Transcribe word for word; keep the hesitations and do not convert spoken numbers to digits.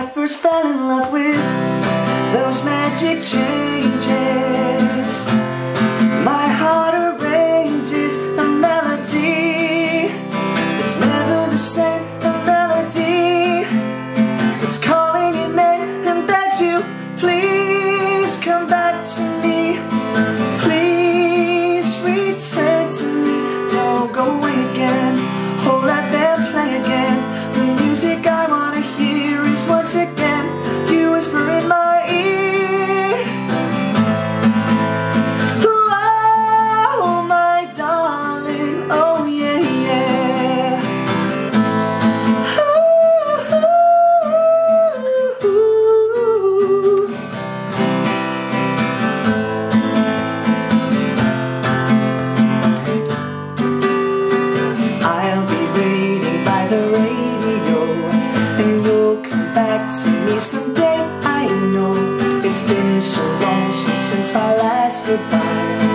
first fell in love with those magic changes. My heart arranges a melody. It's never the same, a melody. It's calling your name and begs you, please come back to me. Please return to me. Don't go away again. Oh, let them play again. The music I wanna hear is once again you whisper in my ear. Oh, my darling, oh yeah, yeah. Ooh, ooh, ooh. I'll be waiting by the radio, and you'll come back to me someday. I know it's been so long since, since our last goodbye.